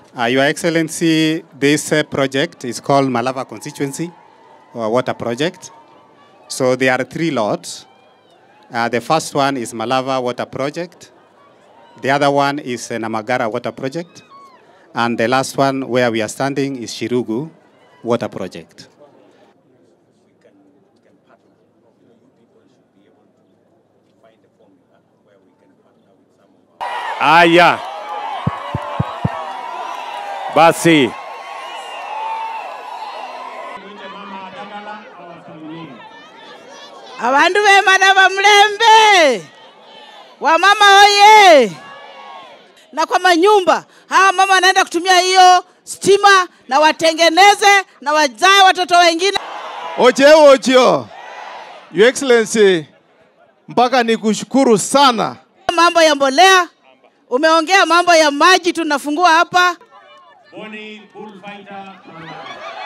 Your Excellency, this project is called Malava Constituency Water Project. So there are 3 lots. The first one is Malava Water Project. The other one is Namagara Water Project. And the last one where we are standing is Shirugu Water Project. Aya. Basi. Abandu bemana bamlembe. Wamama oye. Na kwa manyumba, hawa mama wanaenda kutumia hiyo stima na watengeneze na wazae watoto wengine. Ocheo. Your Excellency, mpaka nikushukuru sana. Mambo ya mbolea, umeongea mambo ya maji tunafungua hapa.